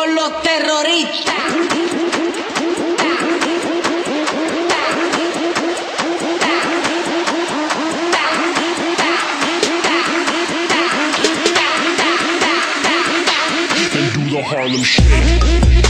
con los terroristas. And do the Harlem Shake.